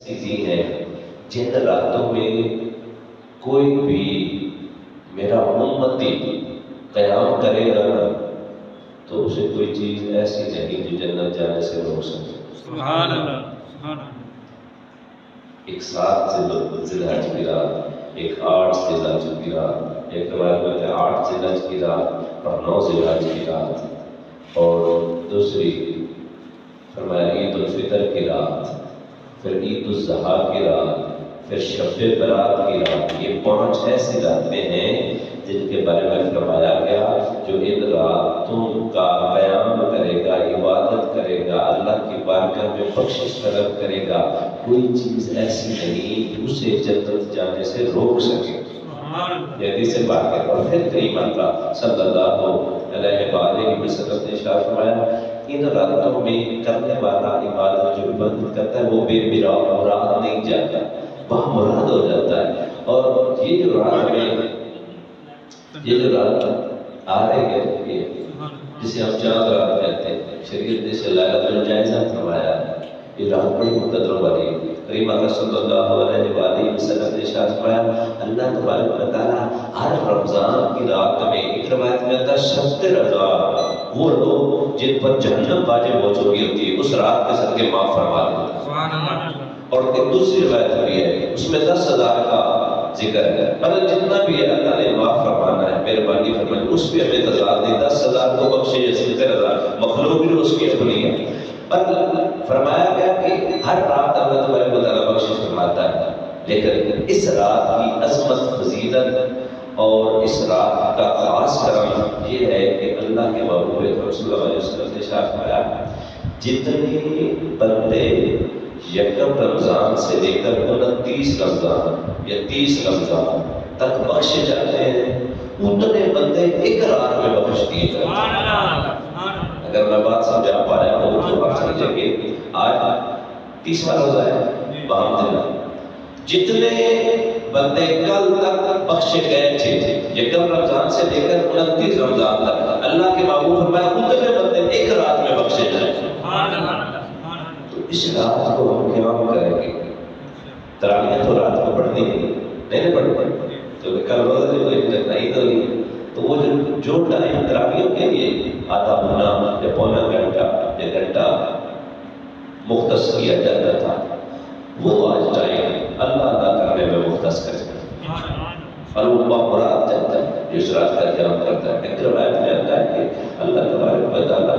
ایسی ہیں جن راتوں میں کوئی بھی میرا امتی قیام کرے گا نا تو اسے کوئی چیز ایسی نہیں جو جنت جانے سے روک سکے۔ سبحان اللہ، سبحان اللہ۔ ایک 7 ذی الحج کی رات، ایک 8 ذی الحج کی رات، ایک روایت میں 8 ذی الحج کی رات اور 9 ذی الحج کی رات، اور دوسری فرمایا عید الفطر کی رات، پھر عید الاضحیٰ کی رات، پھر شب برات کی رات۔ یہ 5 ایسی راتیں ہیں جن کے بارے میں فرمایا گیا جو ان راتوں کا قیام کرے گا، عبادت کرے گا، اللہ کی بارگاہ میں بخشش طلب کرے گا، کوئی چیز ایسی نہیں اسے جنت جانے سے روک سکے۔ یہ حدیث پاک ہے۔ اور پھر کریم اللہ صلی اللہ علیہ وآلہ وسلم نے ارشاد فرمایا ان راتوں میں کرنے والا عبادت جو عبادت کرتا ہے وہ بے مراد نہیں جاتا، بامراد ہو جاتا ہے۔ اور یہ جو رات آ رہی ہے جسے ہم چاند رات کہتے ہیں، شریعت نے سے لیلۃ الجائزہ فرمایا ہے، یہ رات بڑی مقدر والی ہے۔ کریم اللہ صلی اللہ علیہ وآلہ وسلم نے ارشاد فرمایا اللہ تبارک و تعالیٰ ہر رمضان کی رات میں، ایک روایت میں آتا ہے 70,000 وہ لوگ جن پر جہنم واجب ہو چکی ہوتی ہے اس رات کے صدقے معاف فرما دیتا ہے۔ اور ایک دوسری روایت بھی ہے اس میں 10,000 کا ذکر ہے، مطلب جتنا بھی ہے اللہ نے معاف فرمانا ہے، مہربانی فرمانی، اس پہ ہمیں تضاد نہیں، 10,000 کو بخشے یا 70,000 مخلوق بھی اس کی اپنی ہے۔ پر فرمایا گیا کہ ہر رات اللہ تبارک و تعالیٰ بخشش فرماتا ہے، لیکن اس رات کی عظمت، فضیلت اور اس رات کا خاص کرم یہ ہے کہ اللہ کے محبوب رسول اللہ علیہ وسلم نے ارشاد فرمایا جتنے بندے یکم رمضان سے لے کر 29 رمضان یا 30 رمضان تک بخشے جاتے ہیں اتنے بندے ایک رات میں بخش دیے جاتے ہیں۔ اگر میں بات سمجھا پایا ہوں تو آپ سمجھیں گے آج 30واں روزہ ہے بحمدللہ، جتنے بندے کل تک بخشے گئے تھے یکم رمضان سے لے کر 29 رمضان تک، اللہ کے محبوب فرمایا اتنے بندے ایک رات میں بخشے جائیں۔ تو اس رات کو ہم قیام کریں گے، تراویح تو رات کو پڑھنی نہیں پڑھنی، تو کل روزہ جو عید ہوگی تو وہ جو ٹائم تراویح کے لیے آدھا پونا یا پونا گھنٹہ یا گھنٹہ مختص کیا جاتا تھا وہ آج ٹائم اللہ کرنے میں مختص کرے گا، اور وہ بامراد جاتا ہے جو اس رات کا قیام کرتا ہے۔ ایک روایت میں آتا ہے کہ اللہ تبارک و تعالیٰ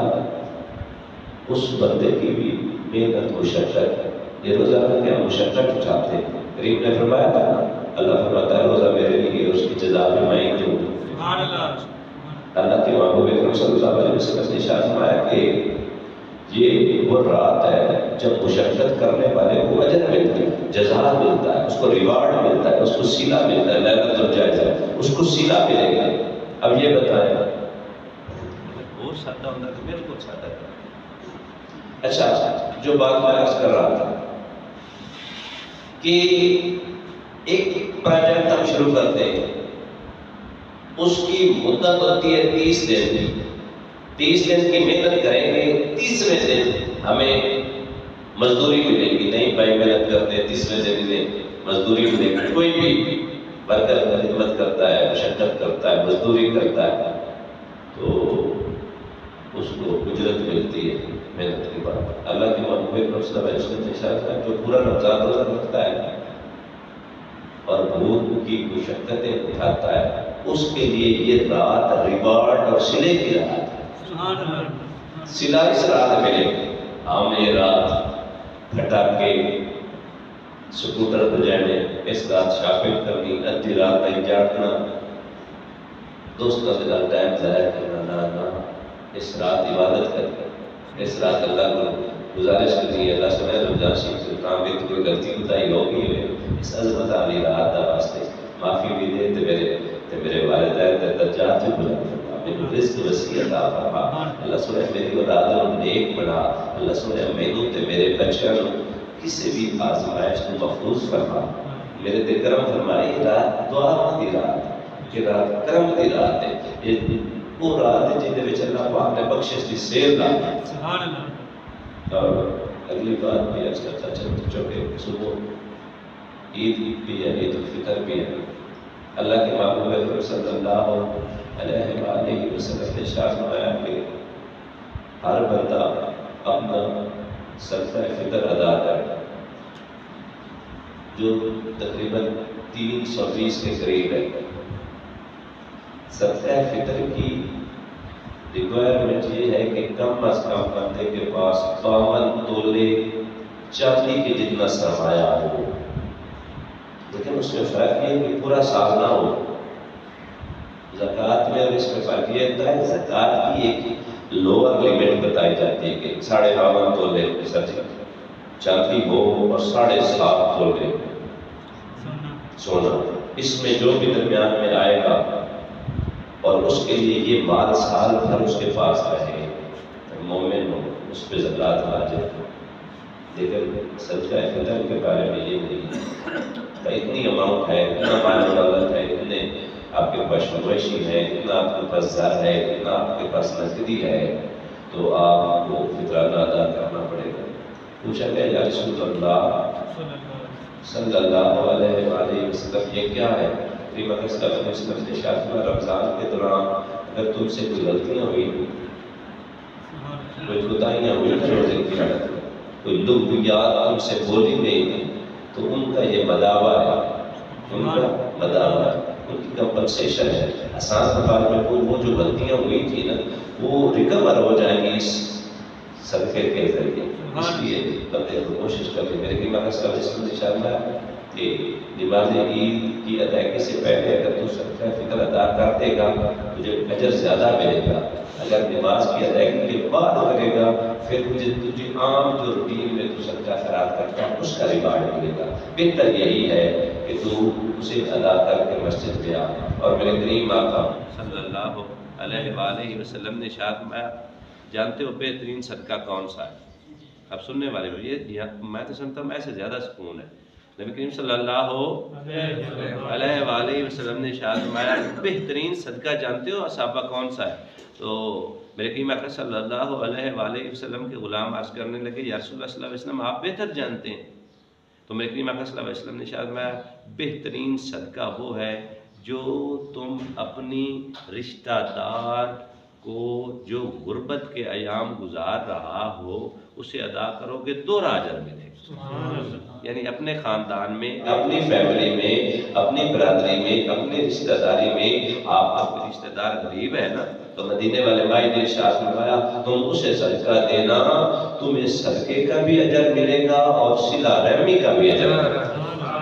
اس بندے کی بھی محنت مشقت، یہ روزہ میں کیا مشقت اٹھاتے ہیں، کریم نے فرمایا تھا اللہ فرماتا ہے روزہ میرے لیے اس کی جزا بھی میں ہی دوں۔ اللہ کے محبوب صلی اللہ علیہ وسلم نے ارشاد فرمایا کہ یہ وہ رات ہے جب مشقت کرنے والے کو اجر ملتا ہے، جزا ملتا ہے، اس کو ریوارڈ ملتا ہے، اس کو صلہ ملتا ہے، لیلۃ الجائزہ اس کو صلہ ملے گا۔ اب یہ بتائیں اور سادہ ہوتا تو بالکل سادہ ہے۔ اچھا جو بات میں عرض کر رہا تھا کہ ایک پروجیکٹ ہم شروع کرتے ہیں، اس کی مدت ہوتی ہے 30 دن، 30 دن کی محنت کریں گے، 30ویں دن ہمیں مزدوری ملے گی۔ نہیں بھائی محنت کرتے 30ویں دن میں مزدوری ملے گی، کوئی بھی ورکر خدمت کرتا ہے، مشقت کرتا ہے، مزدوری کرتا ہے تو اس کو اجرت ملتی ہے محنت کے بعد۔ اللہ کے محبوب صلی اللہ علیہ وسلم نے ارشاد کیا جو پورا رمضان روزہ رکھتا ہے اور بھوک کی مشقتیں اٹھاتا ہے اس کے لیے یہ رات ریوارڈ اور صلے کی رات ہے، صلہ اس رات ملے گی۔ ہم یہ رات گھٹا کے سکوٹر بجانے، اس رات شاپنگ کرنی، ادھی رات تک جاگنا، دوستوں کے ساتھ ٹائم ضائع کرنا، نہ اس رات عبادت کرنا، اس رات اللہ کو گزارش کرنی ہے اللہ سے میں رمضان شریف سے کام بھی کوئی غلطی کوتاہی ہوگی ہے اس عظمت علی رات دا واسطے معافی بھی دے تے میرے والدین تے درجات بھی بلند فرما، میرے رزق وسیع عطا فرما، اللہ سنے میری اولاد کو نیک بنا، اللہ سنے مینوں تے میرے بچیاں نوں کسی بھی آزمائش کو محفوظ فرما، میرے تے کرم فرمائی۔ رات دعا دی رات، یہ رات کرم دی رات ہے، یہ وہ رات ہے جن وچ اللہ پاک نے بخشش دی سیل لائی۔ اور اگلی بات بھی عرض کرتا چلتا چونکہ صبح عید بھی ہے، عید الفطر بھی ہے۔ اللہ کے محبوب اکرم صلی اللہ علیہ وآلہ وسلم نے ارشاد فرمایا کہ ہر بندہ اپنا صدقہ فطر ادا کرے، جو تقریباً 320 کے قریب ہے۔ صدقہ فطر کی ریکوائرمنٹ یہ ہے کہ کم از کم بندے کے پاس 52 تولے چاندی کے جتنا سرمایہ ہو، لیکن اس میں فرق یہ ہے کہ پورا سال نہ ہو۔ زکوٰۃ میں اور اس میں فرق یہ ہوتا ہے، زکوٰۃ کی ایک لوور لمٹ بتائی جاتی ہے کہ 52.5 تولے چاندی ہو اور 7.5 تولے سونا، اس میں جو بھی درمیان میں آئے گا اور اس کے لیے یہ مال سال بھر اس کے پاس رہے، مومن ہو، اس پہ زکوٰۃ واجب ہے۔ لیکن صدقہ فطر کے بارے میں یہ نہیں ہے، اتنی اماؤنٹ ہے، اتنا مال دولت ہے، اتنے آپ کے پاس مویشی ہے، اتنا آپ کے پاس زر ہے، اتنا آپ کے پاس نقدی ہے، تو آپ کو فطرانہ ادا کرنا پڑے گا۔ پوچھا گیا یا رسول اللہ صلی اللہ علیہ وآلہ وسلم یہ کیا ہے؟ کریم اکرم صلی اللہ علیہ وسلم نے ارشاد فرمایا رمضان کے دوران اگر تم سے کوئی غلطیاں ہوئی، کوئی خطائیاں ہوئی روزے کی حالت میں، کوئی لغویات تم سے بولی گئی تو ان کا یہ مداوع ہے، ان کا مداوع ہے، ان کی کمپنسیشن ہے۔ آسان زبان میں وہ جو غلطیاں ہوئی تھی نا وہ ریکور ہو جائیں گی اس صدقے کے ذریعے۔ اس لیے بندے کو کوشش کرتے میرے کریم اکرم صلی اللہ علیہ وسلم نے ارشاد کہ نماز عید کی ادائیگی سے پہلے اگر تو صدقہ فطر ادا کر دے گا تجھے اجر زیادہ ملے گا، اگر نماز کی ادائیگی کے بعد کرے گا پھر تجھے عام جو روٹین میں تو صدقہ خیرات کرتا ہے اس کا ریوارڈ ملے گا۔ بہتر یہی ہے کہ تو اسے ادا کر کے مسجد میں آ۔ اور میرے کریم آقا صلی اللہ علیہ وآلہ وسلم نے ارشاد فرمایا جانتے ہو بہترین صدقہ کون سا ہے؟ اب سننے والے ہو یہ میں تو سنتا ہوں ایسے زیادہ سکون ہے۔ نبی کریم صلی اللہ علیہ وآلہ وسلم نے ارشاد فرمایا بہترین صدقہ جانتے ہو صحابہ کون سا ہے؟ تو میرے کریم اکرم صلی اللہ علیہ وآلہ وسلم کے غلام عرض کرنے لگے یا رسول اللہ صلی اللہ علیہ وسلم آپ بہتر جانتے ہیں۔ تو میرے کریم اکرم صلی اللہ علیہ وسلم نے ارشاد فرمایا بہترین صدقہ وہ ہے جو تم اپنی رشتہ دار کو جو غربت کے ایام گزار رہا ہو اسے ادا کرو گے 2 اجر ملے گا۔ یعنی اپنے خاندان میں، اپنی فیملی میں، اپنی برادری میں، اپنی رشتہ داری میں آپ کا رشتہ دار غریب ہے نا تو مدینے والے بھائی نے ارشاد فرمایا تم اسے صدقہ دینا تمہیں صدقے کا بھی اجر ملے گا اور صلہ رحمی کا بھی اجر ملے گا۔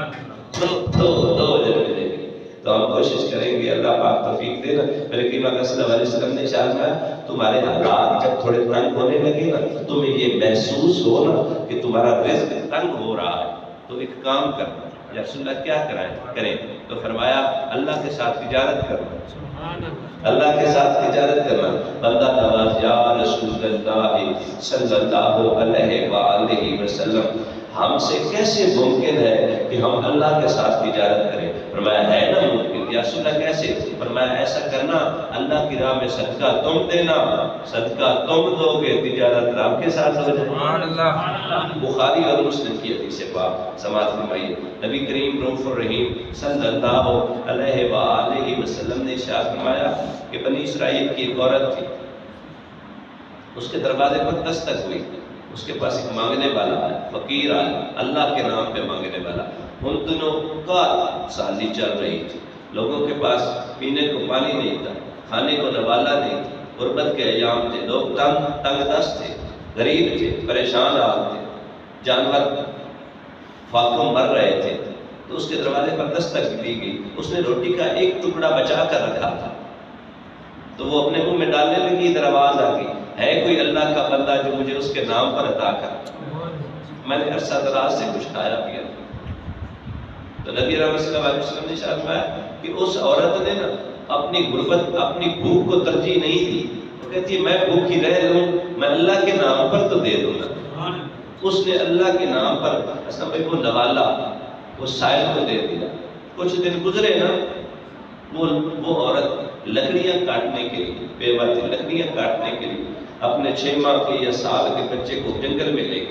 دو اجر ملے گی۔ تو ہم کوشش کریں گے اللہ پاک توفیق دے نا۔ میرے کریم اکرم صلی اللہ علیہ وسلم نے ارشاد فرمایا تمہارے حالات جب تھوڑے تنگ ہونے لگے نا تمہیں یہ محسوس ہو نا کہ تمہارا رزق تنگ ہو رہا ہے تو ایک کام کرنا یا رسول اللہ کیا کریں تو فرمایا اللہ کے ساتھ تجارت کرنا، اللہ کے ساتھ تجارت کرنا۔ بندہ نواز یا رسول اللہ صلی اللہ علیہ وآلہ وسلم ہم سے کیسے ممکن ہے کہ ہم اللہ کے ساتھ تجارت کریں؟ فرمایا ہے نا ممکن۔ یا رسول اللہ کیسے؟ فرمایا ایسا کرنا اللہ کی راہ میں صدقہ تم دینا، صدقہ تم دو گے، تجارت رب کے ساتھ ہو جائے۔ بخاری اور مسلم کی حدیث پاک سماعت فرمائیے نبی کریم رؤوف الرحیم صلی اللہ علیہ وآلہ وسلم نے ارشاد فرمایا کہ بنی اسرائیل کی ایک عورت تھی، اس کے دروازے پر دستک ہوئی، اس کے پاس ایک مانگنے والا ہے، فقیر آیا، اللہ کے نام پہ مانگنے والا۔ ان دنوں کا سالی چل رہی تھی، لوگوں کے پاس پینے کو پانی نہیں تھا، کھانے کو نوالا نہیں تھا، غربت کے ایام تھے، لوگ تنگ دست تھے، غریب تھے، پریشان حال تھے، جانور فاقوں مر رہے تھے۔ تو اس کے دروازے پر دستک دی گئی، اس نے روٹی کا ایک ٹکڑا بچا کر رکھا تھا تو وہ اپنے منہ میں ڈالنے لگی، ادھر آواز آ گئی ہے کوئی اللہ کا بندہ جو مجھے اس کے نام پر عطا کر، میں نے عرصہ دراز سے کچھ کھایا پیا۔ تو نبی رحمت صلی اللہ علیہ وسلم نے ارشاد فرمایا کہ اس عورت نے نا اپنی غربت، اپنی بھوک کو ترجیح نہیں دی، وہ کہتی ہے میں بھوکی رہ لوں، میں اللہ کے نام پر تو دے دوں گا۔ اس نے اللہ کے نام پر وہ نوالا، وہ سائل کو دے دیا۔ کچھ دن گزرے نا وہ عورت لکڑیاں کاٹنے کے لیے، بیوہ تھی، لکڑیاں کاٹنے کے لیے اپنے 6 ماہ کے یا سال کے بچے کو جنگل میں لے گئی۔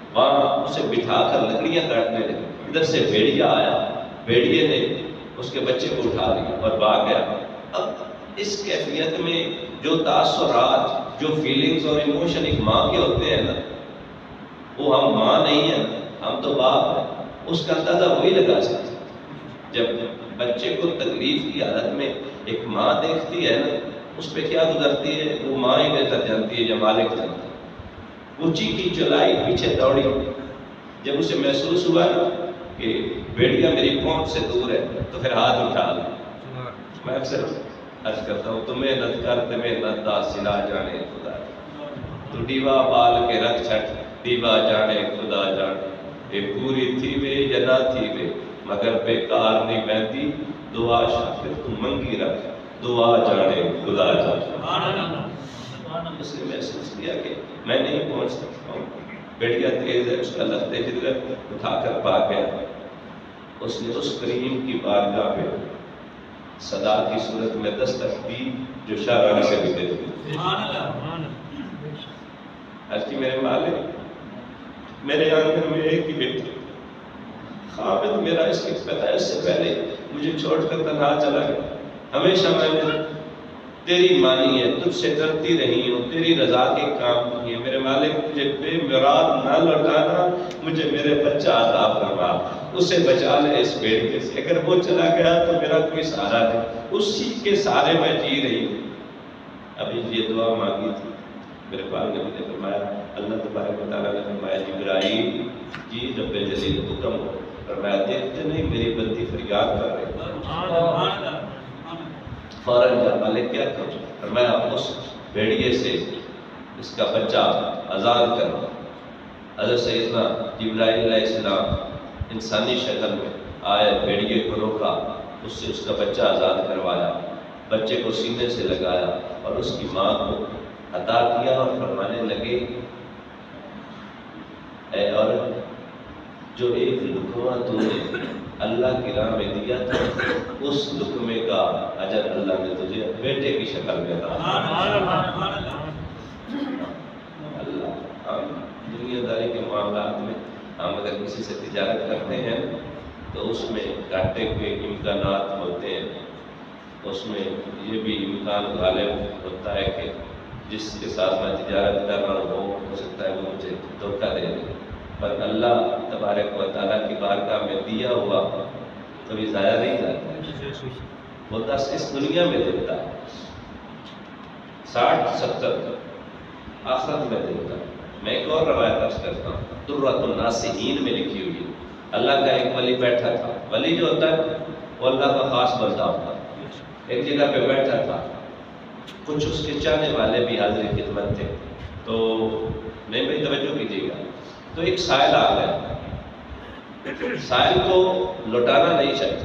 وہاں اسے بٹھا کر لکڑیاں کاٹنے لگے. ادھر سے بھیڑیا آیا, بھیڑیے نے اس کے بچے کو اٹھا لیا اور بھاگ گیا. اب اس کیفیت میں جو تاثرات, جو فیلنگز اور ایموشن ایک ماں کے ہوتے ہیں نا, وہ ہم ماں نہیں ہیں, ہم تو باپ ہیں. اس کا اندازہ وہی لگا سکتے. جب بچے کو تکلیف کی حالت میں ایک ماں دیکھتی ہے نا, اس پہ کیا گزرتی ہے وہ ماں ہی بہتر جانتی ہے یا مالک جانتی ہے. وہ چیخی چلائی, پیچھے دوڑی. جب اسے محسوس ہوا نا کہ بیٹیا میری پہنچ سے دور ہے تو پھر ہاتھ اٹھا لیا. میں اکثر عرض کرتا ہوں, تمہیں نت کر تمہیں نت دا سلا جانے خدا, تو ڈیوا بال کے رکھ چھٹ ڈیوا جانے خدا جانے. یہ پوری تھی وے یا نہ تھی وے مگر بیکار نہیں بہتی, دعا شاکر تو منگی رکھ دعا جانے خدا جانے. اس نے محسوس کیا کہ میں نہیں پہنچ سکتا ہوں. بیٹیا تیز ہے, اس کا لگتے جدھر اٹھا کر بھاگ گیا. اس نے اس کریم کی بارگاہ پہ صدا کی صورت میں دستک دی جو شاعرانہ سے بھی دے دی. آج کی میرے مالک, میرے آنگن میں ایک ہی بیٹا خامد میرا اس کی پیدائش سے پہلے مجھے چھوڑ کر تنہا چلا گیا. ہمیشہ میں نے تیری مانی ہے, تجھ سے ڈرتی رہی ہوں, تیری رضا کے کام کیے. میرے مالک مجھے بے مراد نہ لوٹانا, مجھے میرے بچہ عطا فرما, اسے بچا لے اس بیٹے سے. اگر وہ چلا گیا تو میرا کوئی سہارا نہیں, اسی کے سہارے میں جی رہی ہوں. ابھی یہ دعا مانگی تھی, میرے پاک نے مجھے فرمایا, اللہ تبارک و تعالیٰ نے فرمایا جبرائیل جی رب جلیل حکم ہو. فرمایا دیکھتے نہیں میری بندی فریاد کر رہے. فوراً جا مالک کیا کروں. فرمایا اس بھیڑیے سے اس کا بچہ آزاد کرو. حضرت سیدنا جبرائیل علیہ السلام انسانی شکل میں آئے, بھیڑیے کو روکا, اس سے اس کا بچہ آزاد کروایا, بچے کو سینے سے لگایا اور اس کی ماں کو عطا کیا اور فرمانے لگے اے عورت, جو ایک لقمہ تو نے اللہ کی راہ میں دیا تھا, اس لقمے کا اجر اللہ نے تجھے بیٹے کی شکل میں عطا. اللہ, ہم دنیا داری کے معاملات میں ہم اگر کسی سے تجارت کرتے ہیں تو اس میں گھاٹے کے امکانات ہوتے ہیں. اس میں یہ بھی امکان غالب ہوتا ہے کہ جس کے ساتھ میں تجارت کر رہا ہوں ہو سکتا ہے وہ مجھے دھوکہ دے دے, پر اللہ تبارک و تعالیٰ کی بارگاہ میں دیا ہوا کبھی ضائع نہیں جاتا. وہ 10 اس دنیا میں دیتا ہے, 60-70 آخرت میں دیتا ہے. میں ایک اور روایت عرض کرتا ہوں, درۃ الناصحین میں لکھی ہوئی ہے. اللہ کا ایک ولی بیٹھا تھا. ولی جو ہوتا ہے وہ اللہ کا خاص بندہ ہوتا ہے. ایک جگہ پہ بیٹھا تھا, کچھ اس کے چاہنے والے بھی حاضر خدمت تھے. تو نہیں بھائی توجہ کیجیے گا. تو ایک سائل آ گیا, سائل کو لوٹانا نہیں چاہتا.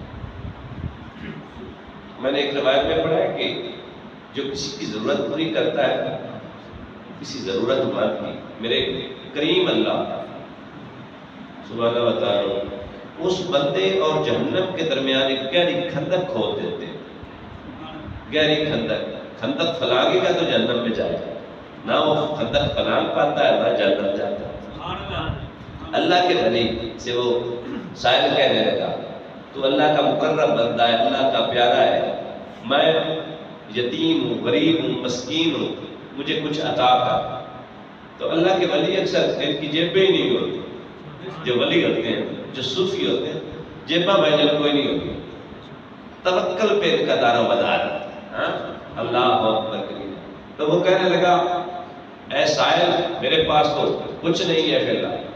میں نے ایک روایت میں پڑھا ہے کہ جو کسی کی ضرورت پوری کرتا ہے, کسی ضرورت مند کی, میرے کریم اللہ سبحانہ و تعالیٰ اس بندے اور جہنم کے درمیان ایک گہری کھندق کھود دیتے. گہری کھندق پھلانگے گا تو جہنم میں جائے گا, نہ وہ کھندق پھلانگ پاتا ہے نہ جہنم جاتا ہے. اللہ کے ولی سے وہ سائل کہنے لگا, تو اللہ کا مقرب بندہ ہے, اللہ کا پیارا ہے, میں یتیم ہوں, غریب ہوں, مسکین ہوں, مجھے کچھ عطا کر. تو اللہ کے ولی اکثر ان کی جیبیں ہی نہیں ہوتی. جو ولی ہوتے ہیں, جو صوفی ہوتے ہیں, جیباں بھائی کوئی نہیں ہوتی. توکل پہ ان کا دار و مدار ہے. اللہ اکبر کریم. تو وہ کہنے لگا اے سائل میرے پاس تو کچھ نہیں ہے فی الحال.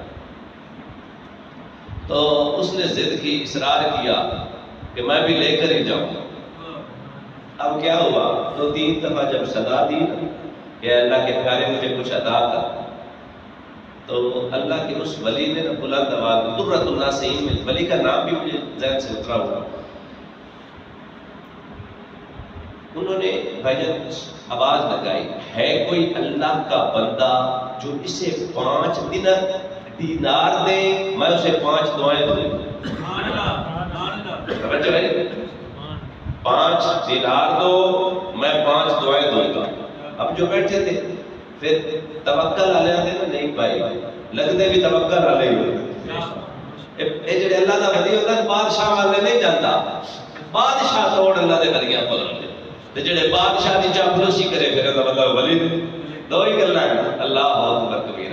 تو اس نے ضد کی, اصرار کیا کہ میں بھی لے کر ہی جاؤں. اب کیا ہوا, 2-3 دفعہ جب صدا دی کہ اللہ کے پیارے مجھے کچھ عطا کر, تو اللہ کے اس ولی نے بلند آواز میں, درۃ الناصحین میں ولی کا نام بھی مجھے ذہن سے اترا ہوا, انہوں نے بھائی آواز لگائی, ہے کوئی اللہ کا بندہ جو اسے 5 دینار دے, میں اسے 5 دعائیں دوں گا. 5 دینار دو, میں 5 دعائیں دوں گا. اب جو بیٹھے تھے پھر توکل علیہ تھے نا, نہیں بھائی لگتے بھی توکل علیہ اے جڑے اللہ دا ولی ہوتا ہے بادشاہ والے نہیں جانتا بادشاہ توڑ اللہ دے ولیاں کو لگتے تے جڑے بادشاہ دی چاپلوسی کرے پھر دا مطلب ولی دو ہی گلاں ہیں اللہ اکبر کبیرہ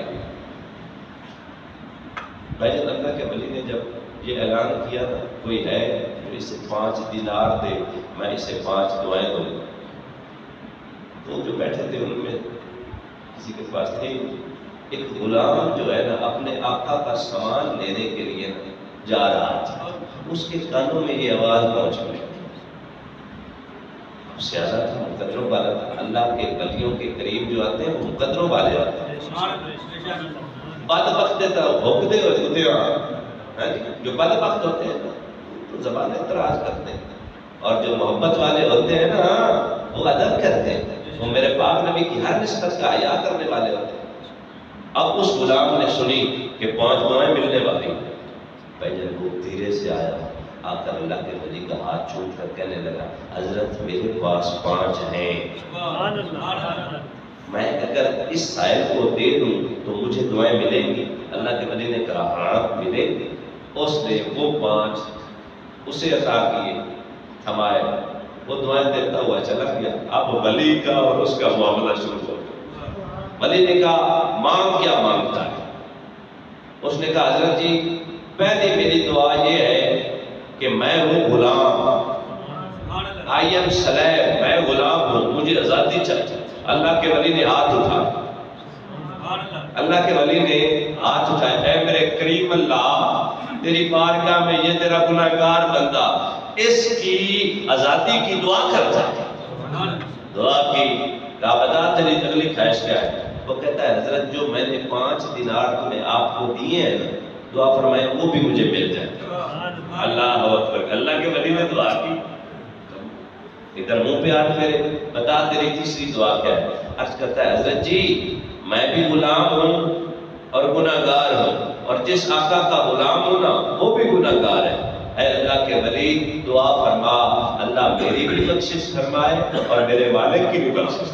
بھائی جان اللہ کے ولی نے جب یہ اعلان کیا نا کوئی ہے جو اسے 5 دینار دے میں اسے 5 دعائیں دوں تو جو بیٹھے تھے ان میں کسی کے پاس تھے ایک غلام جو ہے نا اپنے آقا کا سامان لینے کے لیے جا رہا تھا اس کے کانوں میں یہ آواز پہنچ گئی سیادہ تھا مقدروں والا تھا اللہ کے ولیوں کے قریب جو آتے ہیں وہ مقدروں والے آتے ہیں بدبخت بھوکتے ہوتے جو بدبخت ہوتے ہیں تو زبان اعتراض کرتے ہیں اور جو محبت والے ہوتے ہیں نا وہ ادب کرتے ہیں وہ میرے پاک نبی کی ہر نسبت کا حیا کرنے والے ہوتے ہیں اب اس غلام نے سنی کہ 5 دعائیں ملنے والی بھائی جب وہ دھیرے سے آیا آ کر اللہ کے ولی کا ہاتھ چھوڑ کر کہنے لگا حضرت میرے پاس 5 ہیں میں اگر اس سائل کو دے دوں تو مجھے دعائیں ملیں گی اللہ کے ولی نے کہا ہاں ملیں گی اس نے وہ 5 اسے عطا کیے تھمائے وہ دعائیں دیتا ہوا چلا گیا اب ولی کا اور اس کا معاملہ شروع ہو گیا ولی نے کہا مانگ کیا مانگتا ہے اس نے کہا حضرت جی پہلی میری دعا یہ ہے کہ میں ہوں غلام آئی ایم سلیب میں غلام ہوں مجھے آزادی چاہیے اللہ کے ولی نے ہاتھ اٹھایا اللہ کے ولی نے ہاتھ اٹھایا اے میرے کریم اللہ تیری بارگاہ میں یہ تیرا گناہگار بندہ اس کی آزادی کی دعا کرتا ہے دعا کی کہا بتا تیری اگلی خواہش کیا ہے وہ کہتا ہے حضرت جو میں نے 5 دینار تمہیں آپ کو دیے ہیں دعا فرمائے وہ بھی مجھے مل جائے اللہ اکبر اللہ کے ولی نے دعا کی ادھر منہ پہ ہاتھ پھیرے بتا تیری تیسری دعا کیا ہے عرض کرتا ہے حضرت جی میں بھی غلام ہوں اور گناہگار ہوں اور جس آقا کا غلام ہوں نا وہ بھی گناہگار ہے اے اللہ کے ولی دعا فرما اللہ میری بھی بخشش فرمائے اور میرے والد کی بھی بخشش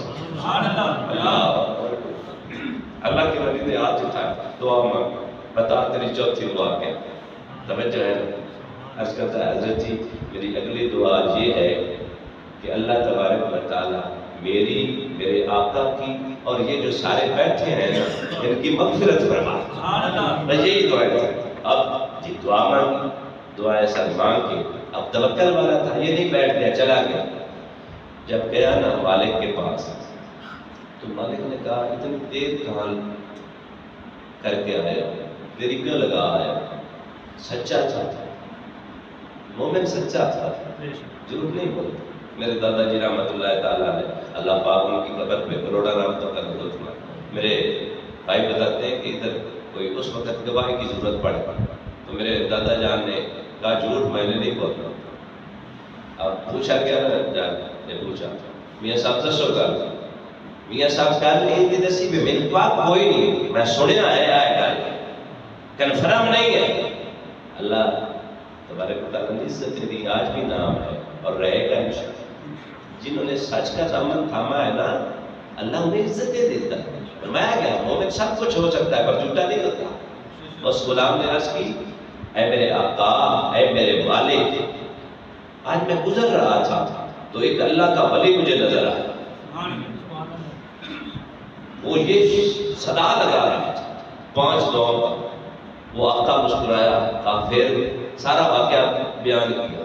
اللہ کے ولی نے ہاتھ اٹھایا دعا مانگ بتا تیری چوتھی دعا کیا توجہ ہے عرض کرتا ہے حضرت جی میری اگلی دعا یہ ہے کہ اللہ تبارک و تعالی میری میرے آقا کی اور یہ جو سارے بیٹھے ہیں ان کی مغفرت فرما یہی دعا ہے اب جی دعا مانگی دعا ایسا مانگ کے اب توکل والا تھا یہ نہیں بیٹھ گیا چلا گیا جب گیا نا مالک کے پاس تو مالک نے کہا اتنی دیر کہاں کر کے آیا دیری کیوں لگا آیا سچا تھا مومن سچا تھا جھوٹ نہیں بولتا میرے دادا جی رحمت اللہ تعالیٰ نے اللہ پاک ان کی قبر پہ کروڑا رحمتوں کا نزول فرمایا میرے بھائی بتاتے ہیں کہ ادھر کوئی اس وقت گواہی کی ضرورت پڑے تو میرے دادا جان نے کہا جھوٹ میں نے نہیں بولنا اب پوچھا کیا جان نے پوچھا میاں صاحب دسو گل میاں صاحب گل نہیں دسی بھی میرے پاس کوئی نہیں میں سنیا ہے گل کنفرم نہیں ہے اللہ تبارک و تعالیٰ نے عزت دی آج بھی نام ہے اور رہے گا انشاءاللہ جنہوں نے سچ کا دامن تھاما ہے نا اللہ انہیں عزت دے دیتا ہے فرمایا گیا مومن سب کچھ ہو سکتا ہے پر جھوٹا نہیں ہوتا اس غلام نے عرض کی اے میرے آقا اے میرے والد آج میں گزر رہا تھا تو ایک اللہ کا ولی مجھے نظر آیا وہ یہ صدا لگا رہا تھا 5 دعاؤں کا وہ آقا مسکرایا کہا پھر سارا واقعہ بیان کیا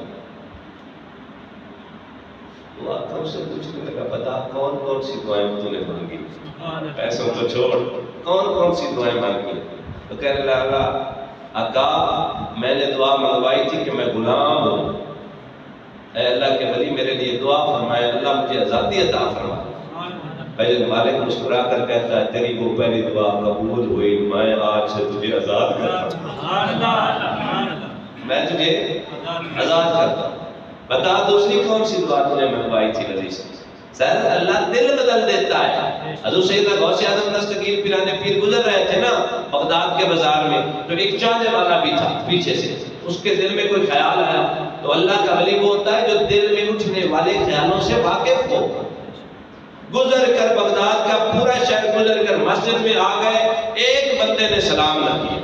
وہ آقا اسے پوچھنے لگا بتا کون کون سی دعائیں تو نے مانگی پیسوں تو چھوڑ کون کون سی دعائیں مانگی تو کہنے لگا آقا میں نے دعا منگوائی تھی کہ میں غلام ہوں اے اللہ کے ولی میرے لیے دعا فرمائے اللہ مجھے آزادی عطا فرمائے پہلے مالک مسکرا کر کہتا ہے تیری وہ پہلی دعا قبول ہوئی میں آج سے تجھے آزاد کرتا ہوں میں تجھے آزاد کرتا ہوں بتا دوسری کون سی دعا تُو نے منگوائی تھی ولی سے سر اللہ دل بدل دیتا ہے حضور سیدنا غوث اعظم دستگیر پیرانے پیر گزر رہے تھے نا بغداد کے بازار میں تو ایک چاہنے والا بھی تھا پیچھے سے اس کے دل میں کوئی خیال آیا تو اللہ کا ولی وہ ہوتا ہے جو دل میں اٹھنے والے خیالوں سے واقف ہو گزر کر بغداد کا پورا شہر گزر کر مسجد میں آ گئے، ایک بندے نے سلام نہ کیا۔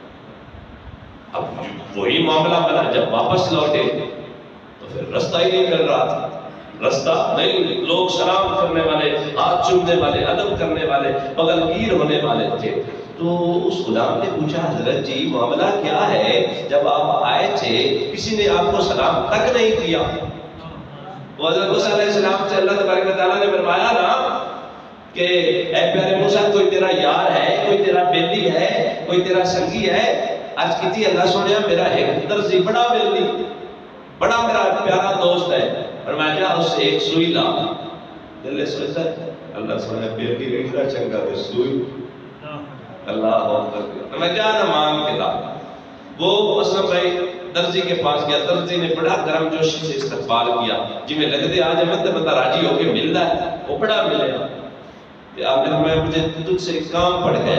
اب وہی معاملہ بنا، جب واپس لوٹے تو پھر رستہ ہی نہیں مل رہا تھا، رستہ نہیں، لوگ سلام کرنے والے، ہاتھ چومنے والے، ادب کرنے والے، بغل گیر ہونے والے تھے۔ تو اس غلام نے پوچھا، حضرت جی معاملہ کیا ہے؟ جب آپ آئے تھے کسی نے آپ کو سلام تک نہیں کیا۔ وہ حضرت موسیٰ علیہ السلام سے اللہ تبارک و تعالیٰ نے فرمایا نا کہ اے پیارے موسیٰ، کوئی تیرا یار ہے، کوئی تیرا بیلی ہے، کوئی تیرا سنگی ہے؟ آج کتی اللہ سنیا میرا ایک درزی بڑا بیلی، بڑا میرا پیارا دوست ہے، فرمایا جا اس سے ایک سوئی لا۔ دل نے سوچا اللہ سنیا بیلی رہتا چنگا دے سوئی، اللہ اکبر، میں جانا مانگ کے لا۔ وہ اسلم بھائی درزی کے پاس گیا، درزی نے بڑا گرم جوشی سے استقبال کیا، جی میں لگ دے آج احمد بندہ راجی ہو کے مل رہا ہے، وہ بڑا ملے کہ آپ نے فرمایا مجھے تجھ سے ایک کام پڑ گیا۔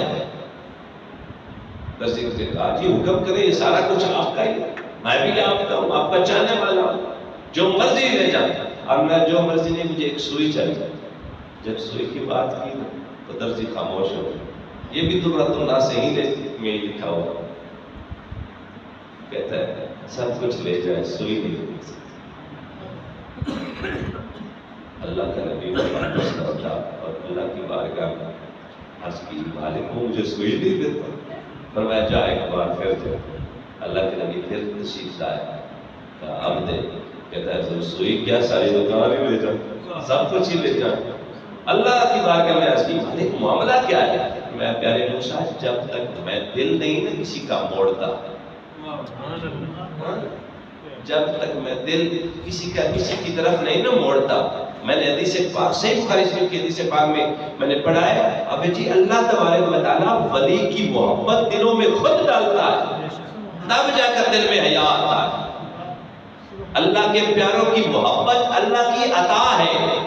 درزی نے کہا جی حکم کرے، یہ سارا کچھ آپ کا ہی، میں بھی آپ کا ہوں، آپ کا چاہنے والا ہوں، جو مرضی لے جاتا۔ اب میں جو مرضی نہیں، مجھے ایک سوئی چاہیے۔ جب سوئی کی بات کی تو درزی خاموش ہو گیا۔ یہ بھی درۃ الناس ہی میں لکھا ہوا، کہتا ہے سب کچھ لے جائے سوئی نہیں لے سکتے۔ اللہ کا نبی واپس لوٹا اور اللہ کی بارگاہ میں عرض کی، مالک کو مجھے سوئی نہیں دیتا۔ فرمایا جا ایک بار پھر دے۔ اللہ کے نبی پھر تشریف لائے، کہا اب دے۔ کہتا ہے تو سوئی کیا ساری دکان ہی لے جا، سب کچھ ہی لے جا۔ اللہ کی بارگاہ میں عرض کی، مالک معاملہ کیا ہے؟ میں پیارے موسیٰ جب تک میں دل نہیں نہ کسی کا موڑتا، جب تک میں دل کسی کی طرف نہیں نہ موڑتا، میں نے حدیث پاک سے بخاری شریف کی حدیث پاک میں نے پڑھا ہے، اب جی اللہ تبارک و تعالیٰ ولی کی محبت دلوں میں خود ڈالتا ہے، تب جا کر دل میں حیا آتا ہے۔ اللہ کے پیاروں کی محبت اللہ کی عطا ہے۔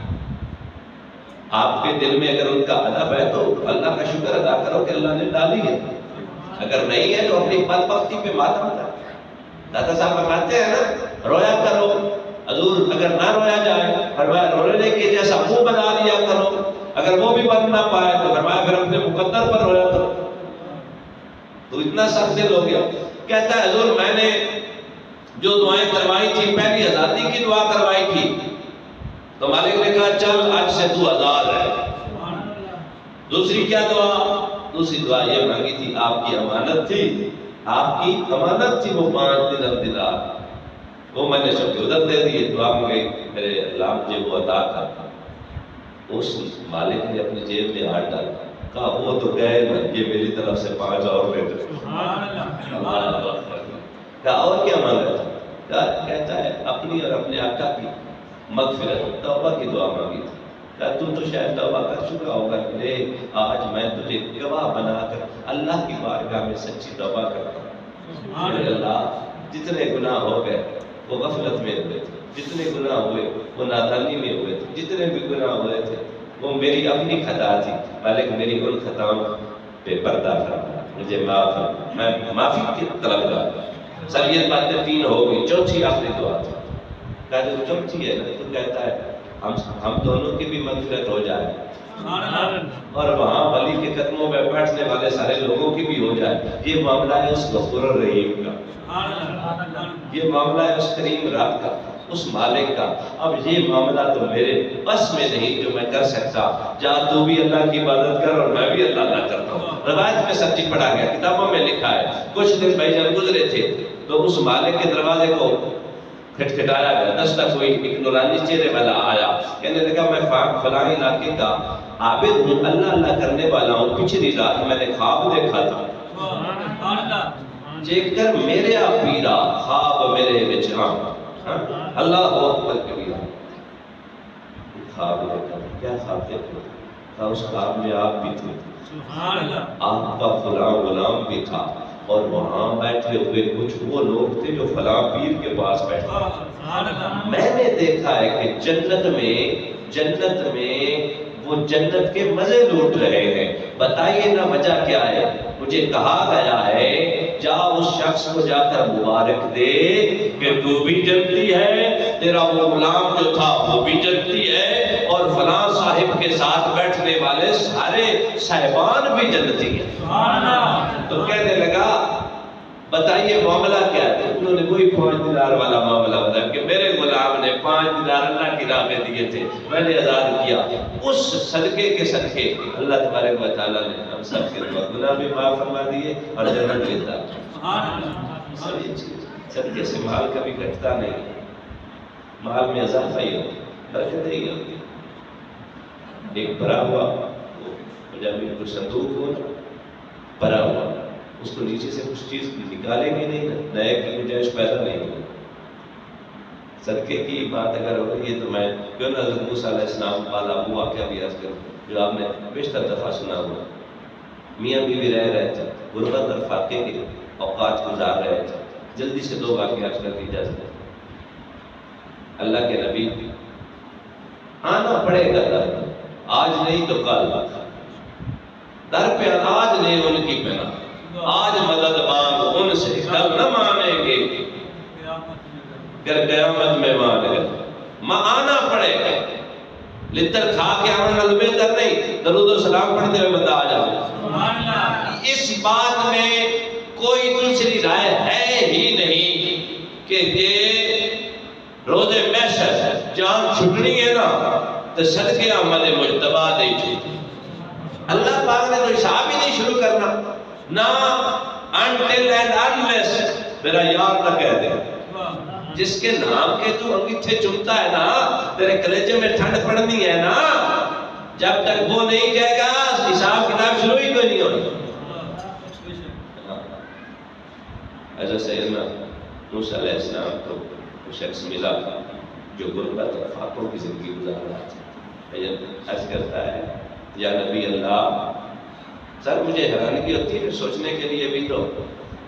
آپ کے دل میں اگر ان کا ادب ہے تو اللہ کا شکر ادا کرو کہ اللہ نے ڈالی ہے، اگر نہیں ہے تو اپنی بدبختی پہ ماتم کرو۔ دادا صاحب فرماتے ہیں نا، رویا کرو، حضور اگر نہ رویا جائے فرمایا رونے کے جیسا منہ بنا لیا کرو، اگر وہ بھی بن نہ پائے تو فرمایا پھر اپنے مقدر پر رویا کرو۔ تو اتنا سخت دل ہو گیا، کہتا ہے حضور میں نے جو دعائیں کروائی تھی، پہلی آزادی کی دعا کروائی تھی، تو مالک نے کہا چل آج سے تو آزاد ہے۔ دوسری کیا دعا؟ دوسری دعا یہ مانگی تھی، آپ کی امانت تھی، آپ کی امانت تھی وہ 5 دن دینار، وہ میں نے سب ادھر دے دیے، دعا میں گئی میرے اللہ مجھے وہ عطا کر۔ اس مالک نے اپنی جیب میں ہاتھ ڈالا، کہا وہ تو گئے نا، یہ میری طرف سے 5 اور لے دے۔ کہا اور کیا مانگا تھا؟ کہتا ہے اپنی اور اپنے آقا کی مغفرت، توبہ کی دعا مانگی تھی۔ کہا تو شاید توبہ کر چکا ہوگا، لے آج میں تجھے گواہ بنا کر اللہ کی بارگاہ میں سچی توبہ کرتا ہوں۔ میرے اللہ جتنے گناہ ہو گئے وہ غفلت میں ہوئے تھے، جتنے گناہ ہوئے وہ نادانی میں ہوئے تھے، جتنے بھی گناہ ہوئے تھے وہ میری اپنی خطا تھی، مالک میری ان خطاؤں پہ پردہ فرما، مجھے معاف فرما، میں معافی کی طلبگار ہوں۔ سر یہ باتیں 3 ہو گئی، چوتھی آخری دعا تھی۔ کہا جو چوتھی ہے نا تو کہتا ہے ہم دونوں کی بھی مغفرت ہو جائے اور وہاں ولی کے قدموں میں بیٹھنے والے سارے لوگوں کی بھی ہو جائے۔ یہ معاملہ ہے اس غفور الرحیم کا، یہ معاملہ ہے اس کریم رب کا، اس مالک کا۔ اب یہ معاملہ تو میرے بس میں نہیں جو میں کر سکتا، جا تو بھی اللہ کی عبادت کر اور میں بھی اللہ کرتا ہوں۔ روایت میں سب چیز پڑھا گیا، کتابوں میں لکھا ہے۔ کچھ دن بھائی جان گزرے تھے تو اس مالک کے دروازے کو کھٹکھٹایا گیا، دستہ کوئی ایک نورانی چہرے والا آیا، کہنے لگا میں فلاں علاقے کا عابد ہوں، اللہ اللہ کرنے والا ہوں، پچھلی رات میں نے خواب دیکھا تھا، چیک کر میرے آپ پیرا خواب میرے بچان، اللہ اکبر کبیرہ۔ خواب دیکھا، کیا خواب دیکھا؟ کہا اس خواب میں آپ بھی تھے، آپ کا فلاں غلام بھی تھا، اور وہاں بیٹھے ہوئے کچھ وہ لوگ تھے جو فلاں پیر کے پاس بیٹھے۔ میں نے دیکھا ہے کہ جنت میں وہ جنت کے مزے لوٹ رہے ہیں، بتائیے نا وجہ کیا ہے؟ مجھے کہا گیا ہے جا اس شخص کو جا کر مبارک دے کہ تو بھی جنتی ہے، تیرا وہ غلام جو تھا وہ بھی جنتی ہے، اور فلاں صاحب کے ساتھ بیٹھنے والے سارے صاحبان بھی جنتی ہیں۔ تو کہنے لگا بتائیے معاملہ کیا ہے؟ انہوں نے وہی 5 دینار والا معاملہ بتایا کہ میرے غلام نے 5 دینار اللہ کی راہ میں دیے تھے، میں نے آزاد کیا۔ اس صدقے کے صدقے اللہ تبارک و تعالیٰ نے ہم سب کے گناہ بھی معاف فرما دیے اور جنت بھی عطا کی۔ صدقے سے مال کبھی گھٹتا نہیں، مال میں اضافہ ہی ہوتا ہے، برکت ہی ہوتی ہے۔ ایک بھرا ہوا جب کوئی صندوق ہو بھرا ہوا، اس کو نیچے سے کچھ چیز نکالیں گے نہیں، نئے کی گنجائش پیدا نہیں ہوگی۔ صدقے کی بات اگر ہو رہی ہے تو میں کیوں نہ حضرت موسیٰ علیہ السلام والا وہ واقعہ بھی عرض کروں جو آپ نے بیشتر دفعہ سنا ہوا۔ میاں بیوی رہ رہے تھے، غربت اور فاقے کے اوقات گزار رہے تھے۔ جلدی سے 2 واقعہ عرض کر کی اجازت ہے۔ اللہ کے نبی آنا پڑے گا در، آج نہیں تو کل، در پہ آج نہیں ان کی پناہ، آج مدد مانگ ان سے، کل نہ مانیں گے گر قیامت میں مان گئے۔ آنا پڑے گا، لتر کھا کے آنا نلبے در نہیں، درود و سلام پڑھتے ہوئے بندہ آ جائے۔ اس بات میں کوئی دوسری رائے ہے ہی نہیں کہ یہ روز محشر جان چھٹنی ہے نا تو صدقے عمل مجتبہ دے چھوٹی۔ اللہ پاک نے تو حساب ہی نہیں شروع کرنا، نہ until and unless میرا یار نہ کہہ دے۔ جس کے نام کے تو انگیٹھے چمتا ہے نا، تیرے کلیجے میں ٹھنڈ پڑنی ہے نا، جب تک وہ نہیں کہے گا حساب کتاب شروع ہی کوئی نہیں ہوئی۔ حضرت سیدنا موسیٰ علیہ السلام کو وہ شخص ملا جو غربت اور فاقوں کی زندگی گزار رہا تھا۔ عرض کرتا ہے یا نبی اللہ، سر مجھے حیرانگی ہوتی ہے، سوچنے کے لیے بھی تو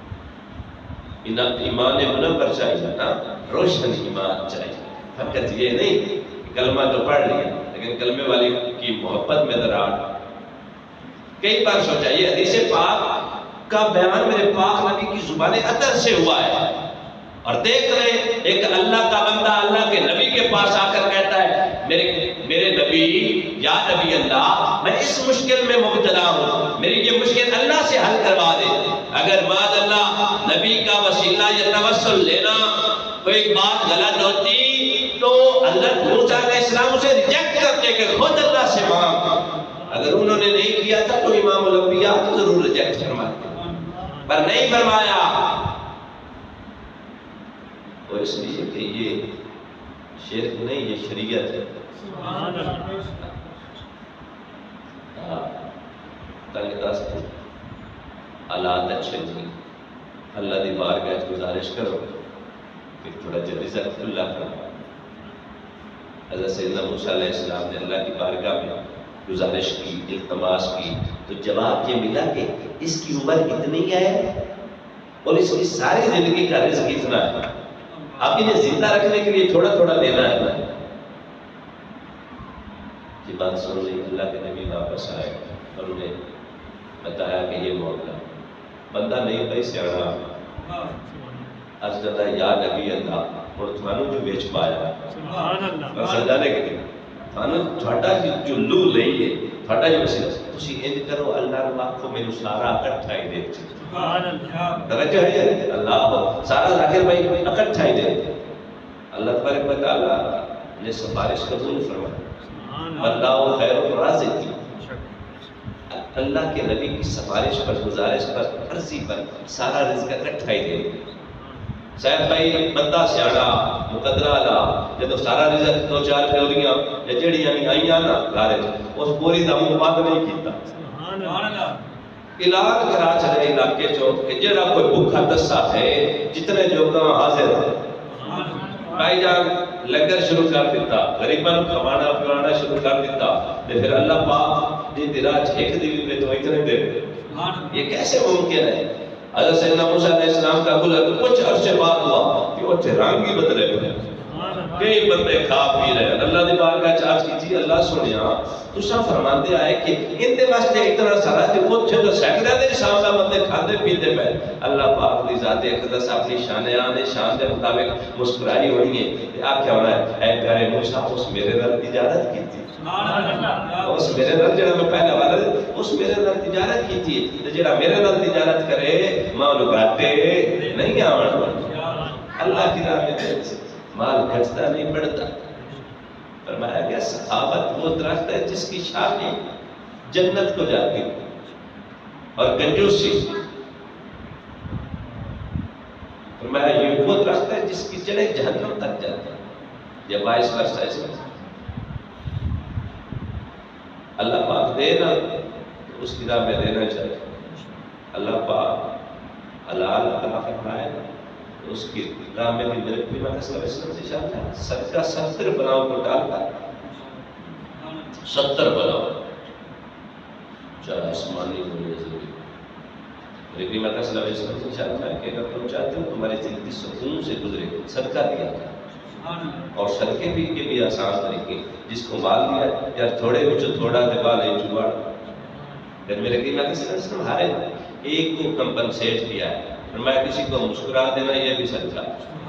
ایمان منور چاہیے نا، روشن ایمان چاہیے، فقط یہ نہیں کلمہ تو پڑھ لیا لیکن کلمے والی کی محبت میں دراڑ۔ کئی بار سوچا یہ حدیث پاک کا بیان میرے پاک نبی کی زبان عطر سے ہوا ہے، اور دیکھ رہے ایک اللہ کا بندہ اللہ کے نبی کے پاس آ کر کہتا ہے میرے نبی، یا نبی اللہ، میں اس مشکل میں مبتلا ہوں، میری یہ مشکل اللہ سے حل کروا دے۔ اگر بعد اللہ نبی کا وسیلہ یا توسل لینا کوئی بات غلط ہوتی تو حضرت موسیٰ علیہ السلام اسے ریجیکٹ کرتے کہ خود اللہ سے مانگ۔ اگر انہوں نے نہیں کیا تھا تو امام الانبیاء تو ضرور ریجیکٹ فرماتے، پر نہیں فرمایا۔ اور اس لیے کہ یہ شرک نہیں، یہ شریعت ہے۔ تنگ دست حالات اچھے نہیں، اللہ دی بارگاہ گزارش کرو کہ تھوڑا رزق کھلا کرو۔ حضرت سیدنا موسیٰ علیہ السلام نے اللہ کی بارگاہ میں گزارش کی، التماس کی، تو جواب یہ ملا کہ اس کی عمر اتنی ہے اور اس کی ساری زندگی کا رزق اتنا ہے، آپ انہیں زندہ رکھنے کے لیے تھوڑا تھوڑا دینا ہے۔ یہ بات سن لی، اللہ کے نبی واپس آئے اور انہیں بتایا کہ یہ معاملہ بندہ نہیں بھائی سیاڑا عرض کرتا ہے یا نبی اللہ، اور تھانو جو بیچ پایا سمجھانے کے لیے تھانو تھوڑا جو لو لئیے تھوڑا جو مسئلہ تسی انج کرو اللہ رو آپ کو میرے سارا اکٹھا ہی دے توجہ ہے اللہ سارا ذاکر بھائی اکٹھا ہی دے۔ اللہ تبارک و تعالیٰ نے سفارش قبول فرمائی، اللہ خیر و رازق کی، اللہ کے نبی کی سفارش پر، گزارش پر، عرضی پر سارا رزق اکٹھا ہی دے۔ صاحب بھائی بندہ سیاڑا مقدرہ اللہ جب سارا رزق 2-4 پھیولیاں یا جڑیاں نہیں آئیاں نا گھر اس پوری دا مباد نہیں کیتا، اعلان کرا چلے علاقے چو کہ جڑا کوئی بھوکا دسا ہے جتنے جو کہاں حاضر ہے، بھائی جان لنگر شروع کر دیتا، غریبان کھوانا پلانا شروع کر دیتا، پھر اللہ پاک یہ دراج ایک دیوی میں تو اتنے دے، یہ کیسے ممکن ہے؟ حضرت سیدنا موسیٰ علیہ السلام کا گزر کچھ عرصے بعد ہوا کہ وہ رنگ ہی بدلے ہوئے، کئی بندے کھا پی رہے ہیں اللہ دی بارگاہ چارج کیجیے اللہ سنیا تساں فرماندے آئے کہ ان دے واسطے اتنا سارا تے اوتھے تو سینکڑے دے سامنے بندے کھاندے پیندے پے اللہ پاک دی ذات اقدس اپنی شان دے مطابق مسکرائی ہوئی ہے تے آکھیا ہونا ہے اے پیارے موسیٰ اس میرے نال تجارت کیتی اس میرے نال جڑا میں پہلا والا اس میرے نال تجارت کیتی ہے تے جڑا میرے نال تجارت کرے میں انہوں گھاٹے نہیں آونا اللہ کی راہ میں مال گھٹتا نہیں بڑھتا فرمایا گیا سخاوت وہ درخت ہے جس کی شاخیں جنت کو جاتی اور کنجوسی فرمایا یہ وہ درخت ہے جس کی جڑیں جہنم تک جاتی یہ باعث ورثہ اس میں اللہ پاک دینا اس کی راہ میں دینا چاہیے اللہ پاک حلال عطا فرمائے اس کی راہ میں بھی میرے پیما کا صلی اللہ علیہ وسلم سے شاہد ہے صدقہ 70 بناؤ کو ڈالتا 70 بناؤ چاہے آسمانی ہو یا ضروری میرے پیما کا صلی اللہ علیہ وسلم سے شاہد ہے کہ اگر تم چاہتے ہو تمہاری زندگی سکون سے گزرے صدقہ دیا اور صدقے بھی کے بھی آسان طریقے جس کو مال دیا یا تھوڑے بچو تھوڑا دبا لے چوڑ پھر میرے پیما کا صلی اللہ علیہ وسلم ہارے ایک کو کمپنسیٹ کیا ہے فرمایا کسی کو مسکرا دینا یہ بھی صدقہ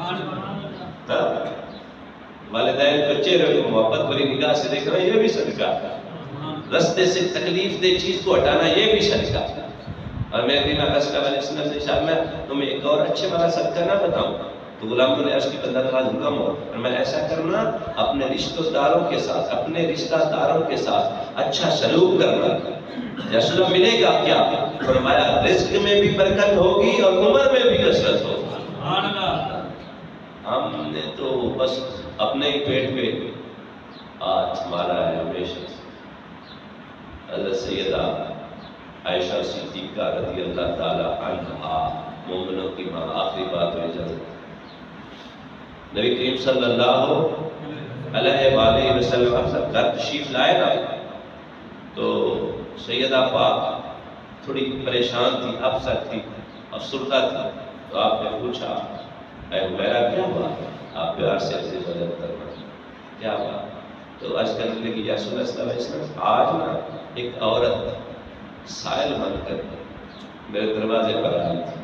والدین کو چہرے کو محبت بھری نگاہ سے دیکھنا یہ بھی صدقہ رستے سے تکلیف دہ چیز کو ہٹانا یہ بھی صدقہ اور میرے دین کا صلی اللہ علیہ وسلم سے شاید میں تمہیں ایک اور اچھے والا صدقہ نہ بتاؤں تو غلاموں نے عرض کی بندہ نواز حکم ہو اور میں ایسا کرنا اپنے رشتہ داروں کے ساتھ اچھا سلوک کرنا رسول ملے گا کیا فرمایا رزق میں بھی برکت ہوگی اور عمر میں بھی کثرت ہوگی ہم نے تو بس اپنے ہی پیٹ پہ آج مارا ہے ہمیشہ حضرت سیدہ عائشہ صدیقہ رضی اللہ تعالی عنہا مومنوں کی ماں آخری بات ہو اجازت نبی کریم صلی اللہ علیہ وآلہ وسلم اکثر گھر تشریف لائے نا تو سیدہ پاک تھوڑی پریشان تھی افسر تھی افسردہ تھی تو آپ نے پوچھا اے حمیرہ کیا ہوا آپ پیار سے اسے بدل کرنا کیا ہوا تو عرض کرنے لگی یا رسول اللہ صلی اللہ علیہ وسلم آج نا ایک عورت سائل بن کر میرے دروازے پر آئی تھی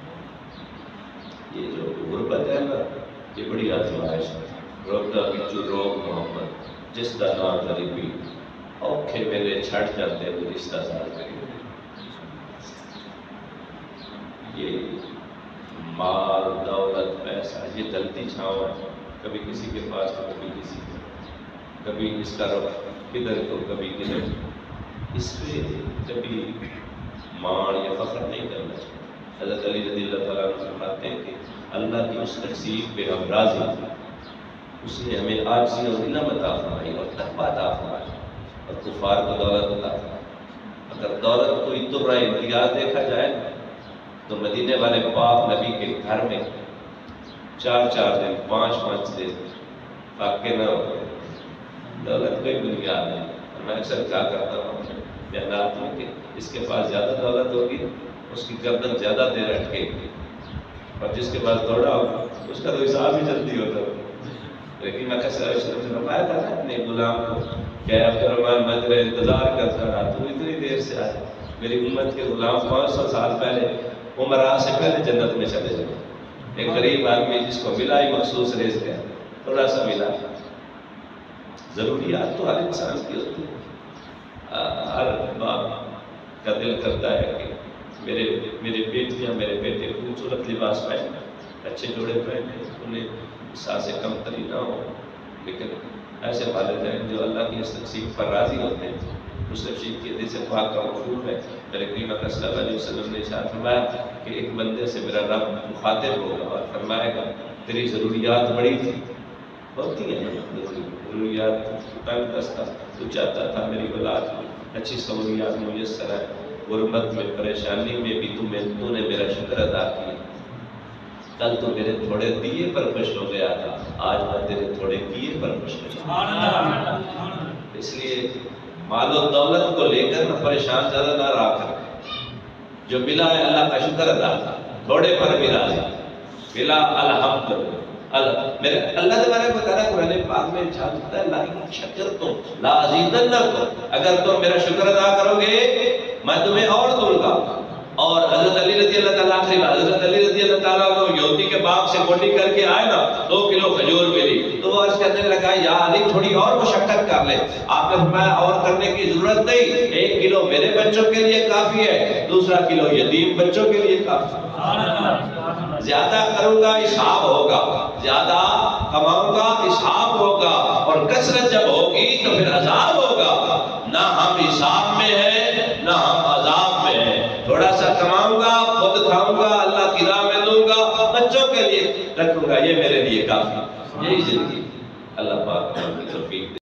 یہ جو غربت ہے نا یہ بڑی آزمائش ہے روکتا بچو روک محمد جس دا نام غریبی اوکھے میرے چھٹ جاتے ہیں رشتہ دار غریب یہ مال دولت پیسہ یہ جلتی چھاؤں ہے کبھی کسی کے پاس تو کبھی کسی کے کبھی اس کا رخ کدھر تو کبھی کدھر اس پہ کبھی مان یا فخر نہیں کرنا چاہیے حضرت علی رضی اللہ تعالیٰ عنہ فرماتے ہیں کہ اللہ کی اس تقسیم پہ ہم راضی ہیں اس نے ہمیں عاجزی اور علم عطا فرمائی اور تقویٰ عطا فرمائی اور کفار کو دولت عطا فرمائی اگر دولت کو اتبرا امتیاز دیکھا جائے تو مدینے والے پاک نبی کے گھر میں 4 دن 5 دن فاقے نہ ہوتے دولت کوئی بنیاد نہیں اور میں اکثر کیا کرتا ہوں بیانات میں کہ اس کے پاس زیادہ دولت ہوگی اس کی گردن زیادہ دیر اٹکے گی اور جس کے پاس دوڑا ہوگا اس کا تو حساب ہی جلدی ہوتا ہے لیکن میں صلی اللہ علیہ وسلم سے فرمایا تھا نا اپنے غلام کو کہ عبد الرحمن میں تیرا انتظار کرتا رہا تو اتنی دیر سے آئے میری امت کے غلام 500 سال پہلے عمرہ سے پہلے جنت میں چلے جائے ایک غریب آدمی جس کو ملا ہی مخصوص رزق ہے تھوڑا سا ملا ضروریات تو ہر انسان کی ہوتی ہے ہر باپ کا دل کرتا ہے کہ میرے بیٹیاں میرے بیٹے خوبصورت لباس پہنے اچھے جوڑے پہنے انہیں سانسیں کم تری نہ ہو لیکن ایسے والدین جو اللہ کی اس تقسیم پر راضی ہوتے ہیں مسلم شریف کی حدیث پاک کا مفہوم ہے میرے کریم اکرم صلی اللہ علیہ وسلم نے ارشاد فرمایا کہ ایک بندے سے میرا رب مخاطب ہوگا اور فرمائے گا تیری ضروریات بڑی تھی ہوتی ہیں ضروریات تنگ دستہ تو چاہتا تھا میری اولاد اچھی سہولیات میسر ہے غربت میں پریشانی میں بھی تو نے میرا شکر ادا کیا کل تو میرے تھوڑے دیے پر خوش ہو گیا تھا آج میں تیرے تھوڑے دیے پر خوش ہو گیا اس لیے مال و دولت کو لے کر نہ پریشان زیادہ نہ رہا کر جو ملا ہے اللہ کا شکر ادا تھا تھوڑے پر بھی راضی ملا الحمد اللہ تبارک و تعالیٰ قرآن پاک میں ارشاد ہے لئن شکرتم لازیدنکم، اگر تم میرا شکر ادا کرو گے میں تمہیں اور دوں گا۔ اور حضرت علی رضی اللہ تعالیٰ سے حضرت علی رضی اللہ تعالیٰ کو یہودی کے باغ سے گوٹی کر کے آئے نا 2 کلو کھجور ملی، تو وہ عرض کرنے لگا یا علی تھوڑی اور مشقت کر لے۔ آپ نے فرمایا اور کرنے کی ضرورت نہیں، 1 کلو میرے بچوں کے لیے کافی ہے، دوسرا کلو یتیم بچوں کے لیے کافی ہے۔ زیادہ کروں گا حساب ہوگا، زیادہ کماؤں گا حساب ہوگا، اور کثرت جب ہوگی تو پھر عذاب ہوگا۔ نہ ہم حساب میں ہیں نہ ہم عذاب میں ہیں۔ تھوڑا سا کماؤں گا، خود کھاؤں گا، اللہ کی راہ میں دوں گا، بچوں کے لیے رکھوں گا، یہ میرے لیے کافی۔ یہی زندگی اللہ پاک کی توفیق دے۔